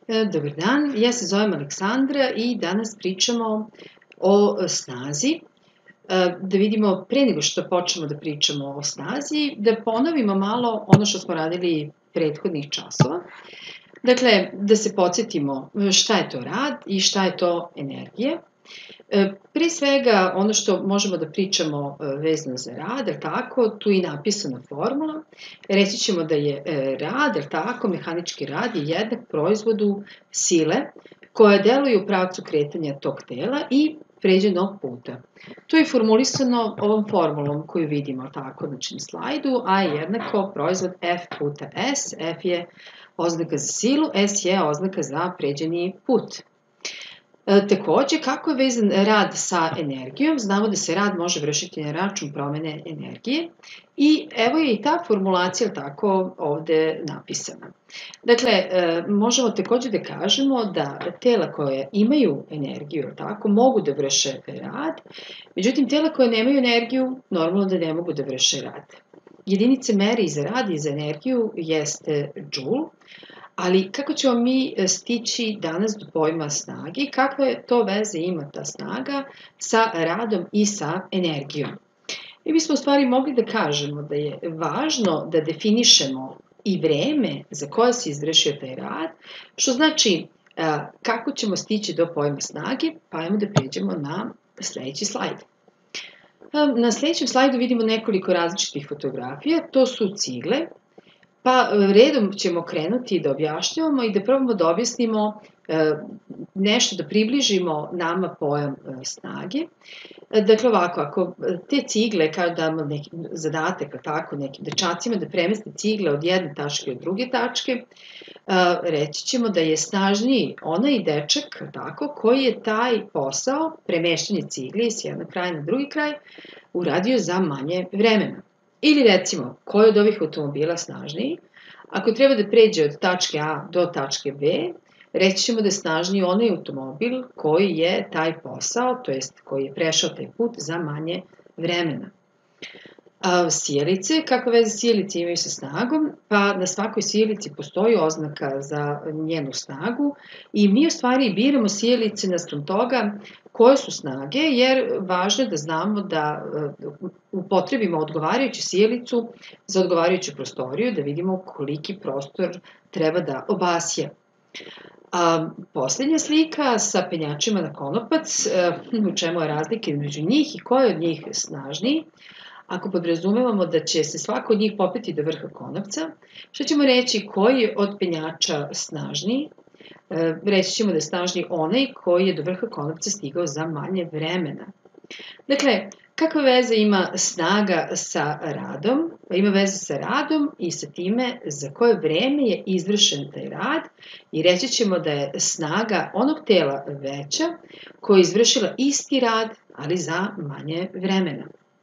Dobar dan, ja se zovem Aleksandra i danas pričamo o snazi. Da vidimo, pre nego što počnemo da pričamo o snazi, da ponovimo malo ono što smo radili prethodnih časova. Dakle, da se podsjetimo šta je to rad i šta je to energija. Pre svega, ono što možemo da pričamo vezano za rad, tako, tu je napisana formula. Reći ćemo da je rad, tako, mehanički rad je jednak proizvodu sile koja deluje u pravcu kretanja tog tela i pređenog puta. To je formulisano ovom formulom koju vidimo tako na slajdu, a je jednako proizvod F puta S. F je oznaka za silu, S je oznaka za pređeni put. Takođe, kako je vezan rad sa energijom? Znamo da se rad može vršiti na račun promene energije i evo je i ta formulacija tako ovde napisana. Dakle, možemo takođe da kažemo da tela koje imaju energiju tako, mogu da vrše rad, međutim tela koje nemaju energiju normalno da ne mogu da vrše rad. Jedinice mere i za rad i za energiju jeste džul. Ali kako ćemo mi stići danas do pojma snage i kakve to veze ima ta snaga sa radom i sa energijom? Mi bismo u stvari mogli da kažemo da je važno da definišemo i vreme za koje se izvršio taj rad, što znači kako ćemo stići do pojma snage, pa ajmo da pređemo na sledeći slajd. Na sledećem slajdu vidimo nekoliko različitih fotografija, to su cigle. Pa redom ćemo krenuti da objašnjavamo i da probamo da objasnimo nešto, da približimo nama pojam snage. Dakle ovako, ako te cigle, kao damo neki zadatak tako nekim dečacima da premeste cigle od jedne tačke do druge tačke, reći ćemo da je snažniji onaj dečak tako, koji je taj posao, premeštanje cigle s jednog kraja na drugi kraj, uradio za manje vremena. Ili recimo, koji od ovih automobila snažniji? Ako treba da pređe od tačke A do tačke B, reći ćemo da je snažniji onaj automobil koji je taj posao, to jest koji je prešao taj put za manje vremena. Sijalice, kakve veze sijalice imaju sa snagom? Pa na svakoj sijalici postoji oznaka za njenu snagu i mi u stvari biramo sijalice naspram toga koje su snage, jer važno je da znamo da upotrebimo odgovarajuću sijalicu za odgovarajuću prostoriju, da vidimo koliki prostor treba da obasja. Poslednja slika sa penjačima na konopac, u čemu je razlika između njih i ko je od njih snažniji. Ako podrazumevamo da će se svako od njih popeti do vrha konopca, što ćemo reći koji je od penjača snažniji? Reći ćemo da je snažniji onaj koji je do vrha konopca stigao za manje vremena. Dakle, kakva veza ima snaga sa radom? Ima veze sa radom i sa time za koje vreme je izvršen taj rad i reći ćemo da je snaga onog tela veća koja je izvršila isti rad, ali za manje vremena.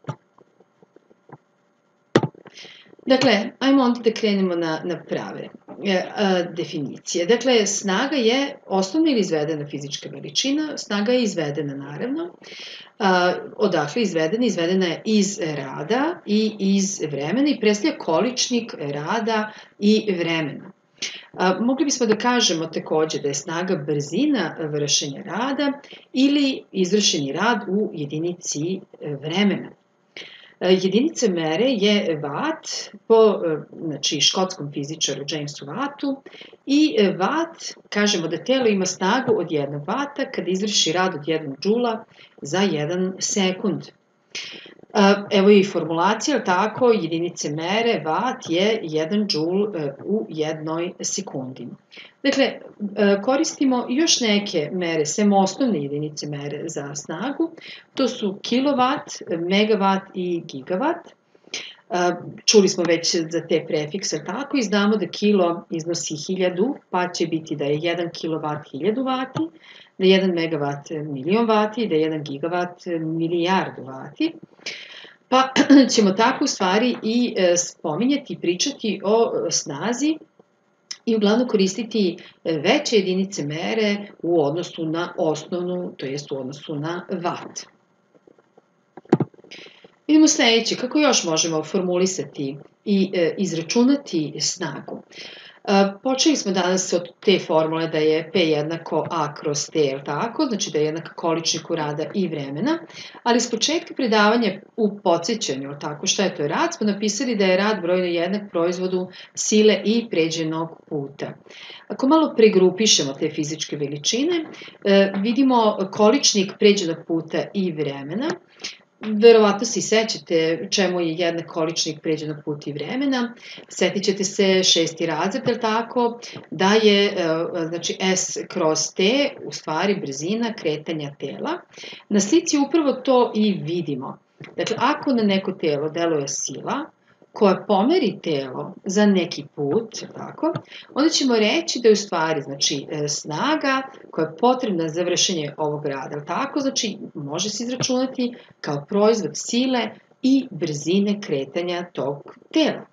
Dakle, ajmo onda da krenemo na prave definicije. Dakle, snaga je osnovna ili izvedena fizička veličina, snaga je izvedena naravno. Odakle je izvedena? Izvedena je iz rada i iz vremena i predstavlja količnik rada i vremena. Mogli bismo da kažemo takođe da je snaga brzina vršenja rada ili izvršeni rad u jedinici vremena. Jedinica mere je watt po škotskom fizičaru Jamesu Wattu i watt, kažemo da telo ima snagu od 1 vata kada izvrši rad od 1 džula za 1 sekund. Evo i formulacija, tako, jedinice mere, watt je 1 džul u 1 sekundi. Dakle, koristimo još neke mere, sem osnovne jedinice mere za snagu, to su kilovat, megavat i gigavat. Čuli smo već za te prefikse, tako, i znamo da kilo iznosi 1000, pa će biti da je 1 kilovat 1000 vati, da je 1 megavat milion vati i da je 1 gigavat milijardu vati. Pa ćemo tako u stvari i spominjati i pričati o snazi i uglavnom koristiti veće jedinice mere u odnosu na osnovnu, to jest u odnosu na vat. Idemo sledeće, kako još možemo formulisati i izračunati snagu. Počeli smo danas od te formule da je P jednako A kroz T, je li tako? Znači da je jednak količniku rada i vremena, ali s početka predavanja u podsjećanju, tako šta je to rad, smo napisali da je rad brojno jednak proizvodu sile i pređenog puta. Ako malo pregrupišemo te fizičke veličine, vidimo količnik pređenog puta i vremena. Verovatno se i sećate čemu je jednak količnik pređenog puta i vremena. Setit ćete se 6. razred, je tako, da je znači, S kroz T u stvari brzina kretanja tela. Na slici upravo to i vidimo. Dakle, ako na neko telo deluje sila koja pomeri telo za neki put, tako, onda ćemo reći da je u stvari znači, snaga koja je potrebna za vršenje ovog rada. Tako, znači, može se izračunati kao proizvod sile i brzine kretanja tog tela.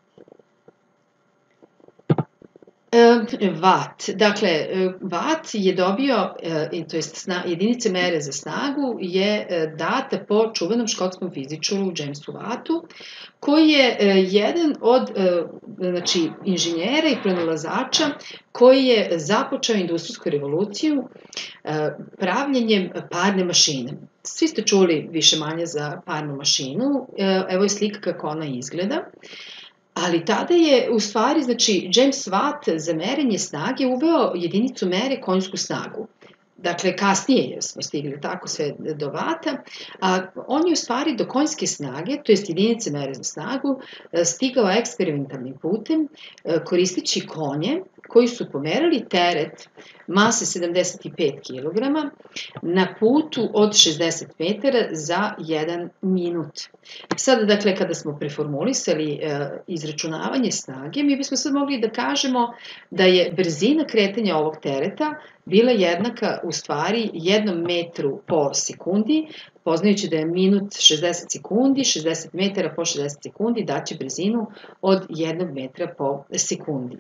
Watt. Dakle, Watt je dobio, to jest jedinice mere za snagu je data po čuvenom škotskom fizičaru Jamesu Wattu, koji je jedan od znači, inženjera i pronalazača koji je započeo industrijsku revoluciju pravljenjem parne mašine. Svi ste čuli više manje za parnu mašinu, evo je slika kako ona izgleda. Ali tada je u stvari, znači, James Watt za merenje snage uveo jedinicu mere konjsku snagu. Dakle, kasnije smo stigli tako sve do vata, a on je u stvari do konjske snage, to jest jedinice mere za snagu, stigao eksperimentalnim putem koristeći konje koji su pomerali teret mase 75 kg na putu od 60 metara za 1 minut. Sada, dakle, kada smo preformulisali izračunavanje snage, mi bismo sad mogli da kažemo da je brzina kretanja ovog tereta bila jednaka u stvari 1 metru po sekundi, poznajući da je minut 60 sekundi, 60 metara po 60 sekundi daće brzinu od 1 metra po sekundi.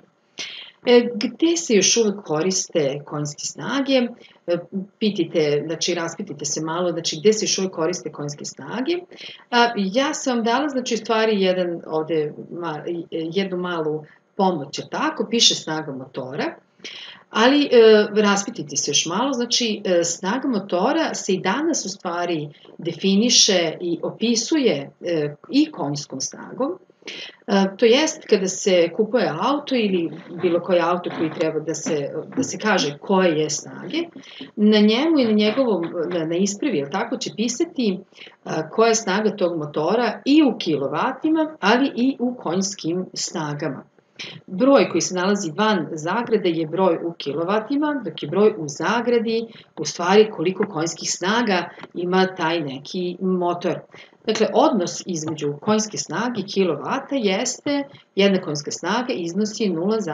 Gde se još uvek koriste konjske snage? Pitajte, znači raspitajte se malo, znači gde se još uvek koriste konjske snage. Ja sam vam dala, znači u stvari jednu malu pomoć, tako, piše snaga motora. Ali raspitajte se još malo, znači snaga motora se i danas u stvari definiše i opisuje i konjskom snagom. To jest kada se kupuje auto ili bilo koji auto koji treba da se kaže koje je snage, na njemu i na ispravi, tako će pisati koja je snaga tog motora i u kilovatima, ali i u konjskim snagama. Broj koji se nalazi van zagrade je broj u kilovatima, dok je broj u zagradi u stvari koliko konjskih snaga ima taj neki motor. Dakle, odnos između konjske snage i kilovata jeste jedna konjska snaga iznosi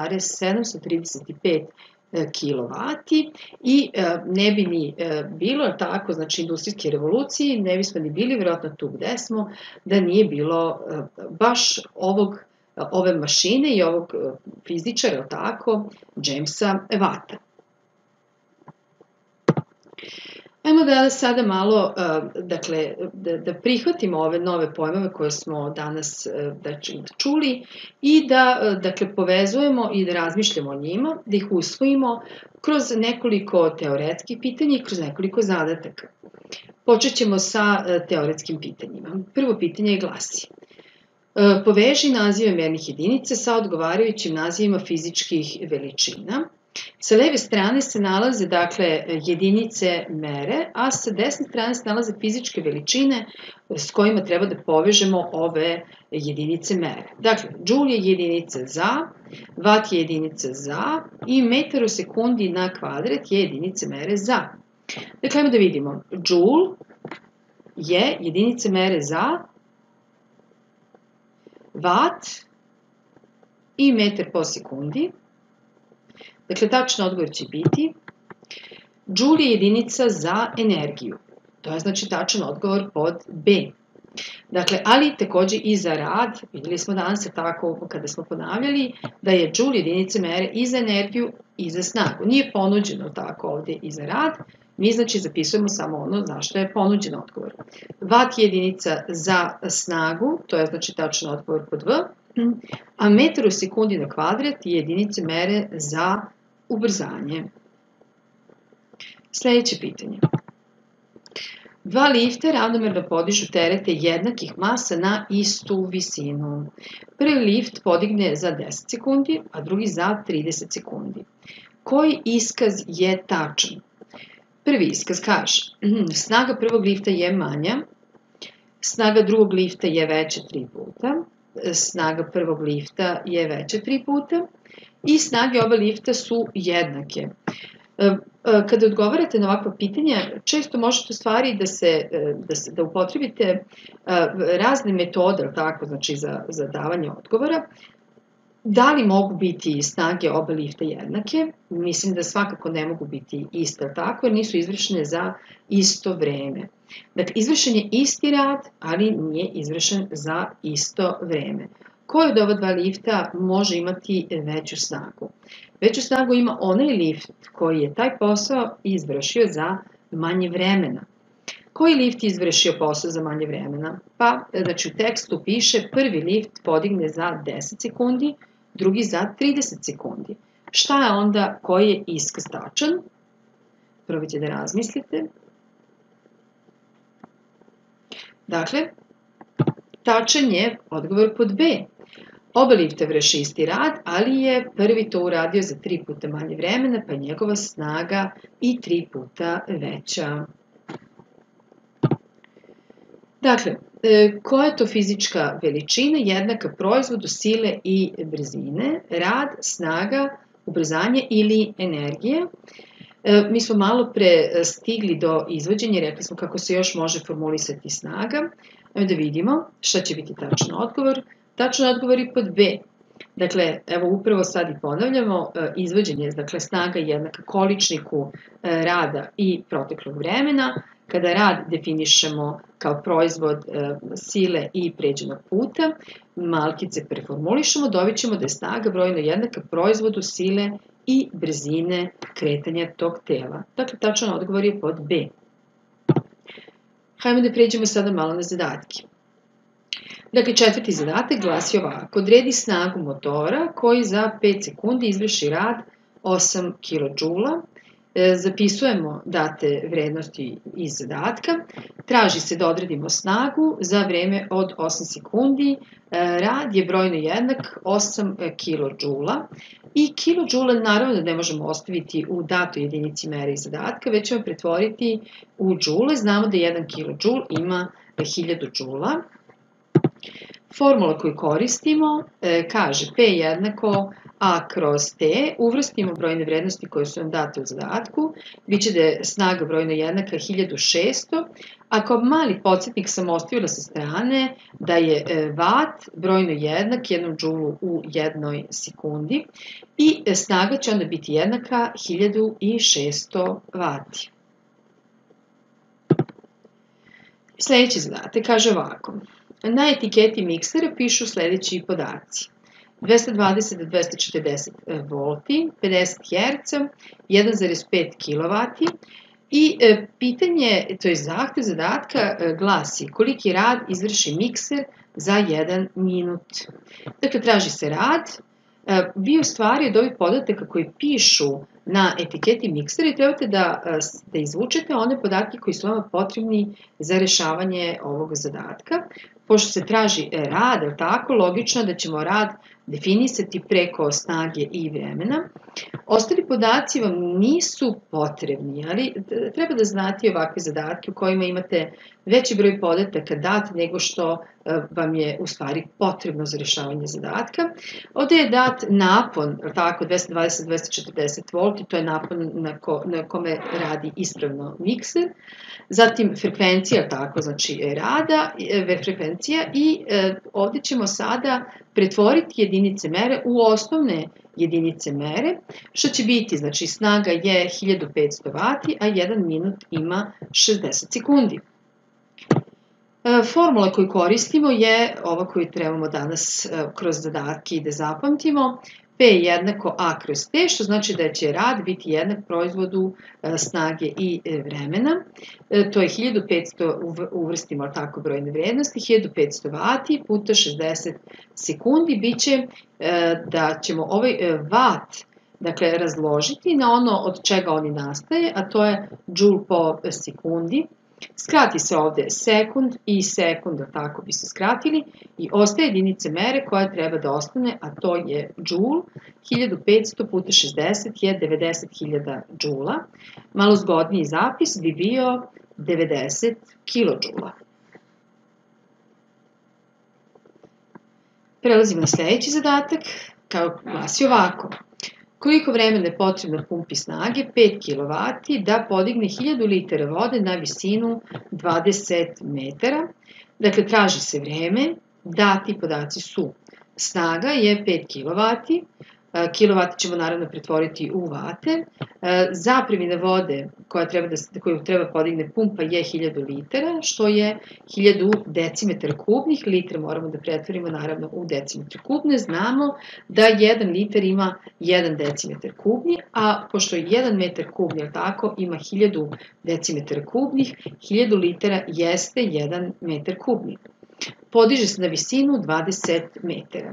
0,735 kilovati i ne bi ni bilo tako, znači industrijske revolucije, ne bismo ni bili vjerojatno tu gde smo, da nije bilo baš ove mašine i ovog fizičara, tako, Jamesa Watta. Ajmo da sada malo, dakle, da prihvatimo ove nove pojmove koje smo danas čuli i da, dakle, povezujemo i da razmišljamo o njima, da ih usvojimo kroz nekoliko teoretskih pitanja i kroz nekoliko zadataka. Počet ćemo sa teoretskim pitanjima. Prvo pitanje glasi: poveži nazive mernih jedinica sa odgovarajućim nazivima fizičkih veličina. Sa leve strane se nalaze, dakle, jedinice mere, a sa desne strane se nalaze fizičke veličine s kojima treba da povežemo ove jedinice mere. Dakle, Joule je jedinica za, Watt je jedinica za i metar u sekundi na kvadrat je jedinice mere za. Dakle, ajmo da vidimo. Joule je jedinice mere za, Watt i metar po sekundi. Dakle, tačan odgovor će biti Joule je jedinica za energiju. To je znači tačan odgovor pod B. Dakle, ali takođe i za rad, vidjeli smo danas tako kada smo ponavljali, da je Joule jedinica mere i za energiju i za snagu. Nije ponuđeno tako ovde i za rad, mi znači zapisujemo samo ono za što je ponuđen odgovor. Watt je jedinica za snagu, to je znači tačan odgovor pod V. a metar u sekundi na kvadrat je jedinice mere za ubrzanje. Sljedeće pitanje. Dva lifta ravnomerno podižu terete jednakih masa na istu visinu. Prvi lift podigne za 10 sekundi, a drugi za 30 sekundi. Koji iskaz je tačan? Prvi iskaz kaže, snaga prvog lifta je manja, snaga drugog lifta je veća 3 puta, snaga prvog lifta je veća 3 puta i snage oba lifta su jednake. Kada odgovarate na ovakva pitanja, često možete u stvari da upotrebite razne metode, tako, znači za davanje odgovora. Da li mogu biti snage oba lifta jednake? Mislim da svakako ne mogu biti iste, tako, jer nisu izvršene za isto vreme. Dakle, izvršen je isti rad, ali nije izvršen za isto vreme. Koji od ova dva lifta može imati veću snagu? Veću snagu ima onaj lift koji je taj posao izvršio za manje vremena. Koji lift je izvršio posao za manje vremena? Pa, znači u tekstu piše prvi lift podigne za 10 sekundi, drugi za 30 sekundi. Šta je onda, koji je iskaz tačan? Probajte da razmislite. Dakle, tačan je odgovor pod B. Oba lifta vrše isti rad, ali je prvi to uradio za 3 puta manje vremena, pa je njegova snaga i 3 puta veća. Dakle, koja je to fizička veličina jednaka proizvodu sile i brzine, rad, snaga, ubrzanje ili energije? Mi smo malo pre stigli do izvođenja, rekli smo kako se još može formulisati snaga. Da vidimo šta će biti tačan odgovor. Tačan odgovor je pod B. Dakle, evo upravo sad i ponavljamo, izvođenje, dakle snaga jednaka količniku rada i proteklog vremena. Kada rad definišemo kao proizvod sile i pređenog puta, malkice preformulišemo, dobit ćemo da je snaga brojno jednaka proizvodu sile i brzine kretanja tog tela. Dakle, tačan odgovor je pod B. Hajmo da pređemo sada malo na zadatke. Dakle, četvrti zadatak glasi ovako. Odredi snagu motora koji za 5 sekundi izvrši rad 8 kJ. Zapisujemo date vrednosti iz zadatka. Traži se da odredimo snagu za vreme od 8 sekundi. Rad je brojno jednak 8 kJ. I kJ naravno da ne možemo ostaviti u datoj jedinici mere iz zadatka, već ćemo pretvoriti u džule. Znamo da 1 kJ ima 1000 džula. Formula koju koristimo kaže P jednako A kroz T, uvrstimo brojne vrednosti koje su nam date u zadatku, biće da je snaga brojno jednaka 1600, a kao mali podsjetnik sam ostavila sa strane da je vat brojno jednak 1 džulu u 1 sekundi i snaga će onda biti jednaka 1600 vati. Sljedeći zadatak kaže ovako. Na etiketi miksera pišu sljedeći podaci. 220 do 240 V, 50 Hz, 1,5 kW i pitanje, to je zahtev zadatka, glasi koliki rad izvrši mikser za 1 minut. Dakle, traži se rad. Vi u stvari od ovih podataka koji pišu na etiketi miksera trebate da izvučete one podatke koji su vama potrebni za rešavanje ovog zadatka. Pošto se traži rad, tako, logično da ćemo rad definisati preko snage i vremena. Ostali podaci vam nisu potrebni, ali treba da znate ovakve zadatke u kojima imate veći broj podataka dat nego što vam je u stvari potrebno za rešavanje zadatka. Ovdje je dat napon, tako, 220-240 V, to je napon na kome radi ispravno mikser. Zatim frekvencija, tako, znači rada, frekvencija i ovdje ćemo sada pretvoriti jedinice mere u osnovne jedinice mere, što će biti, znači snaga je 1500 W, a 1 minut ima 60 sekundi. Formula koju koristimo je ova koju trebamo danas kroz zadatke da zapamtimo. P jednako A kroz T, što znači da će rad biti jednak proizvodu snage i vremena. To je 1500, uvrstimo tako brojne vrednosti, 1500 vati puta 60 sekundi, bit će da ćemo ovaj vat razložiti na ono od čega oni nastaje, a to je joule po sekundi. Skrati se ovde sekund i sekund, tako bi se skratili, i ostaje jedinice mere koja treba da ostane, a to je joule. 1500 puta 60 je 90.000 džula. Malo zgodniji zapis bi bio 90 kilodžula. Prelazimo na sledeći zadatak, kao glasi ovako. Koliko vremena je potrebno pumpi snage 5 kW da podigne 1000 litara vode na visinu 20 metara? Dakle, traži se vreme, dati podaci su snaga je 5 kW, kilovat ćemo naravno pretvoriti u vate, zapremina vode koju treba podigne pumpa je 1000 litara, što je 1000 decimetara kubnih, litre moramo da pretvorimo naravno u decimetre kubne, znamo da 1 litar ima 1 decimetar kubni, a pošto je 1 metar kubni, tako, ima 1000 decimetara kubnih, 1000 litara jeste 1 metar kubni. Podiže se na visinu 20 metara.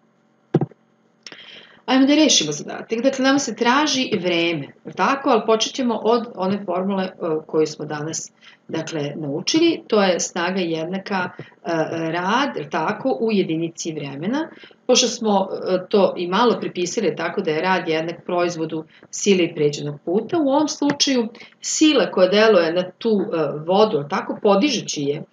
Ajmo da rešimo zadatak. Dakle, nama se traži vreme, tako, ali počet ćemo od one formule koju smo danas naučili. To je snaga jednaka rad, tako, u jedinici vremena. Pošto smo to i malo prepisali, tako da je rad jednak proizvodu sile i pređenog puta, u ovom slučaju sila koja deluje na tu vodu, tako, podižući je,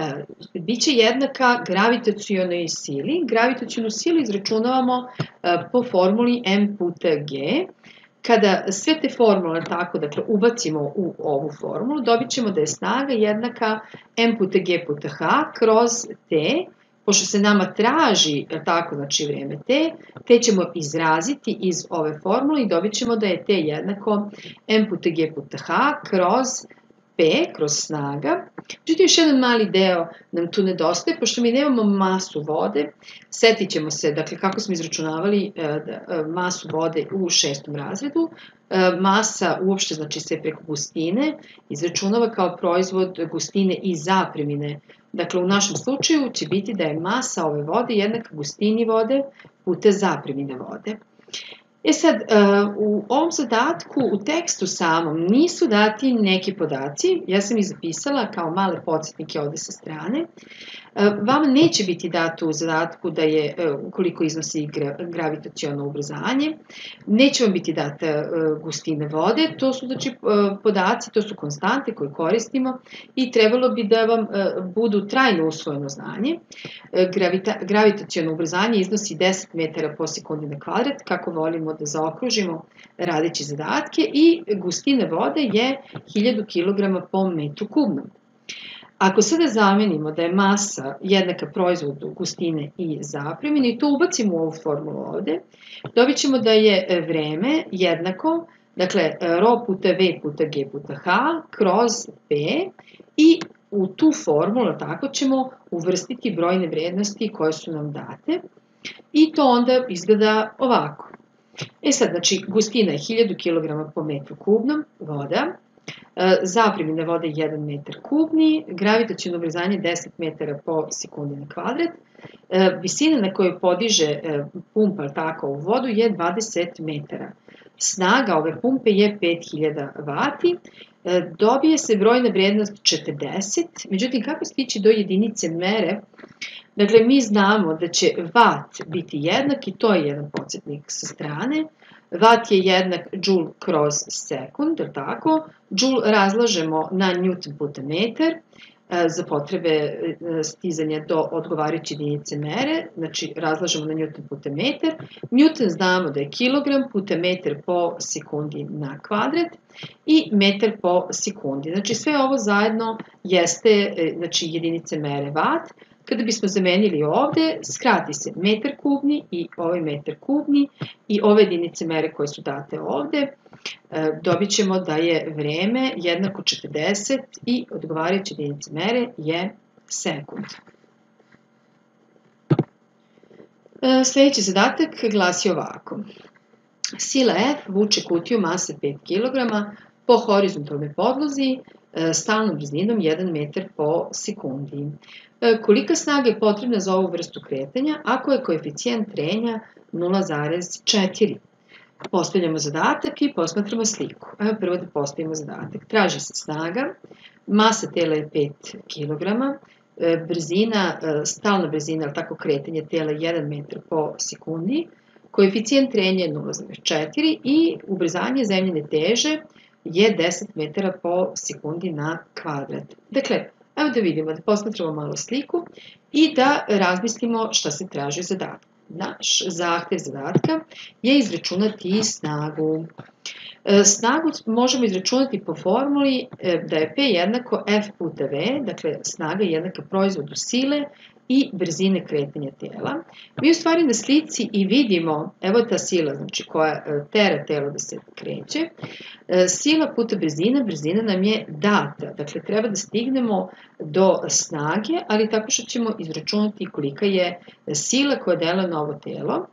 bit će jednaka gravitacionoj sili. Gravitacionu silu izračunavamo po formuli m puta g. Kada sve te formule tako, ubacimo u ovu formulu, dobit ćemo da je snaga jednaka m puta g puta h kroz t. Pošto se nama traži, tako, vreme t ćemo izraziti iz ove formule i dobit ćemo da je t jednako m puta g puta h kroz P, kroz snaga. Međutim, još jedan mali deo nam tu nedostaje, pošto mi nemamo masu vode. Setit ćemo se, kako smo izračunavali masu vode u 6. razredu. Masa uopšte, se preko gustine izračunava kao proizvod gustine i zapremine. Dakle, u našem slučaju će biti da je masa ove vode jednaka gustini vode puta zapremine vode. E sad, u ovom zadatku, u tekstu samom, nisu dati neki podaci, ja sam ih zapisala kao male podsjetnike ovde sa strane. Vama neće biti dato u zadatku da je koliko iznosi gravitaciono ubrzanje, neće vam biti data gustina vode, to su podaci, to su konstante koje koristimo i trebalo bi da vam budu trajno usvojeno znanje. Gravitaciono ubrzanje iznosi 10 metara po sekundi na kvadrat, kako volimo da zaokružimo radeći zadatke, i gustina vode je 1000 kg po metru kubnom. Ako sada zamenimo da je masa jednaka proizvodu gustine i zapremine i to ubacimo u ovu formulu ovde, dobit ćemo da je vreme jednako, ρ puta v puta g puta h kroz p, i u tu formulu tako ćemo uvrstiti brojne vrednosti koje su nam date i to onda izgleda ovako. E sad, gustina je 1000 kg po metru kubnom voda, zapremina vode 1 metar kubni, gravitaciono ubrzanje 10 metara po sekundi na kvadrat, visina na kojoj podiže pumpa tako u vodu je 20 metara. Snaga ove pumpe je 5000 vati, dobije se brojna vrednost 40, međutim kako stići do jedinice mere? Dakle, mi znamo da će vat biti jednak i to je jedan podsjetnik sa strane. Vat je jednak joule kroz sekund, tako? Joule razlažemo na newton puta metar za potrebe stizanja do odgovarajuće jedinice mere, razlažemo na newton puta metar. Newton znamo da je kilogram puta metar po sekundi na kvadrat i metar po sekundi. Sve ovo zajedno jeste jedinice mere vat. Kada bismo zamenili ovde, skrati se metar kubni i ovaj metar kubni i ove jedinice mere koje su date ovde, dobit ćemo da je vreme jednako 40 i odgovarajuće jedinice mere je sekund. Sljedeći zadatak glasi ovako. Sila F vuče kutiju mase 5 kg po horizontalnoj podlozi stalnom brzinom 1 metar po sekundi. Kolika snaga je potrebna za ovu vrstu kretanja ako je koeficijent trenja 0,4? Postavljamo zadatak i posmatramo sliku. Evo prvo da postavimo zadatak. Traži se snaga, masa tela je 5 kg, brzina, stalna brzina, ali tako kretanje tela 1 metar po sekundi, koeficijent trenja je 0,4 i ubrzanje zemljine teže je 10 metara po sekundi na kvadrat. Dakle, evo da vidimo, da posmatramo malo sliku i da razmislimo šta se traži zadatak. Naš zahtev zadatka je izračunati snagu. Snagu možemo izračunati po formuli da je P jednako F puta V, dakle snaga je jednaka proizvodu sile i brzine kretanja tela. Mi u stvari na slici i vidimo, evo ta sila, znači koja tera telo da se kreće, sila puta brzina, brzina nam je data, dakle treba da stignemo do snage, ali tako što ćemo izračunati kolika je sila koja deluje na ovo telo.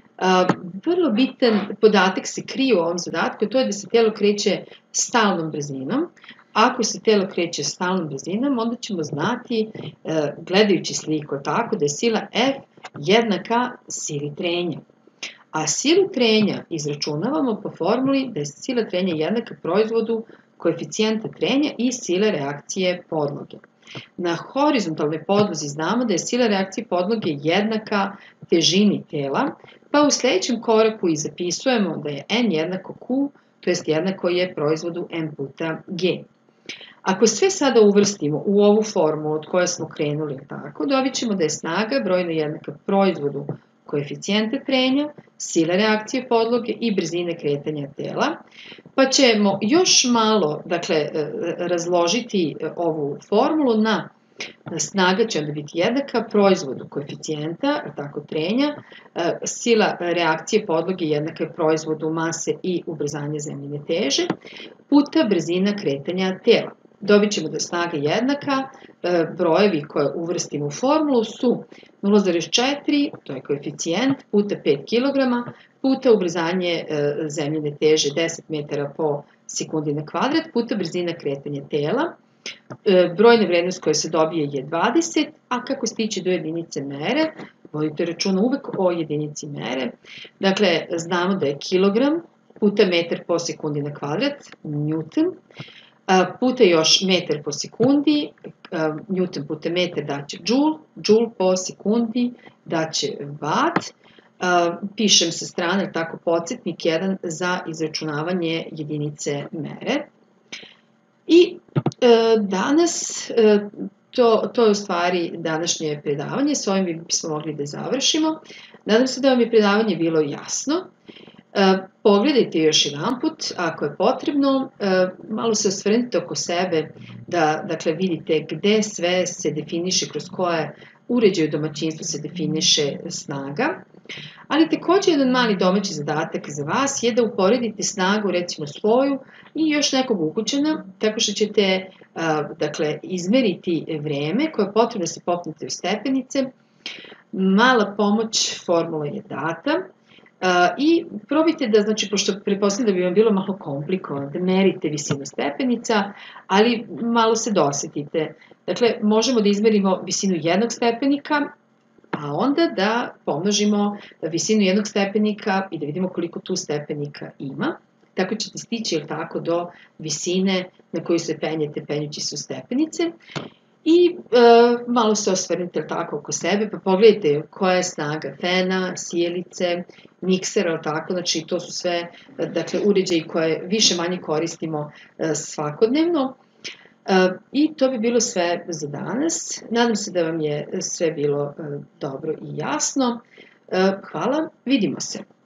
Vrlo bitan podatak se krije u ovom zadatku, to je da se telo kreće stalnom brzinom. Ako se telo kreće stalnom brzinom, onda ćemo znati, gledajući sliku, tako da je sila F jednaka sili trenja. A silu trenja izračunavamo po formuli da je sila trenja jednaka proizvodu koeficijenta trenja i sile reakcije podloge. Na horizontalnoj podlozi znamo da je sila reakcije podloge jednaka težini tela, pa u sljedećem koraku i zapisujemo da je N jednako Q, to jest jednako je proizvodu M puta G. Ako sve sada uvrstimo u ovu formu od koje smo krenuli, tako, dobit ćemo da je snaga brojno jednaka proizvodu koeficijenta trenja, sile reakcije podloge i brzine kretanja tela, pa ćemo još malo, dakle, razložiti ovu formulu na snaga će onda biti jednaka proizvodu koeficijenta, tako trenja, sila reakcije podloge jednaka je proizvodu mase i ubrzanja zemljine teže, puta brzina kretanja tela. Dobit ćemo da je snaga jednaka, brojevi koje uvrstimo u formulu su 0,4, to je koeficijent, puta 5 kg, puta ubrzanje zemljine teže 10 metara po sekundi na kvadrat, puta brzina kretanja tela. Brojna vrednost koja se dobije je 20, a kako stići do jedinice mere, vodite računa uvek o jedinici mere. Dakle, znamo da je kilogram puta metar po sekundi na kvadrat, newton, puta još metar po sekundi, newton puta metar daće joule, joule po sekundi daće watt. Pišem sa strane tako podsjetnik 1 za izračunavanje jedinice mere. I danas, to je u stvari današnje predavanje, s ovim bismo mogli da završimo. Nadam se da vam je predavanje bilo jasno. Pogledajte još jedan put, ako je potrebno, malo se osvrnite oko sebe, da dakle, vidite gde sve se definiše, kroz koje uređaje u domaćinstvu se definiše snaga. Ali također jedan mali domaći zadatak za vas je da uporedite snagu recimo svoju i još nekog ukućana, tako što ćete dakle, izmeriti vreme koje je potrebno da se popnete u stepenice. Mala pomoć, formula je data. I probajte da, znači, pošto pretpostavljam da bi vam bilo malo komplikovano, da merite visinu stepenica, ali malo se dosetite. Dakle, možemo da izmerimo visinu jednog stepenika, a onda da pomnožimo visinu jednog stepenika i da vidimo koliko tu stepenika ima. Tako ćete stići, jel tako, do visine na koju se penjete penjući se u stepenice. I malo se osvrnite tako oko sebe, pa pogledajte koja je snaga fena, sjelice, miksera, tako, znači to su sve dakle, uređaji koje više manje koristimo svakodnevno. I to bi bilo sve za danas. Nadam se da vam je sve bilo dobro i jasno. Hvala, vidimo se.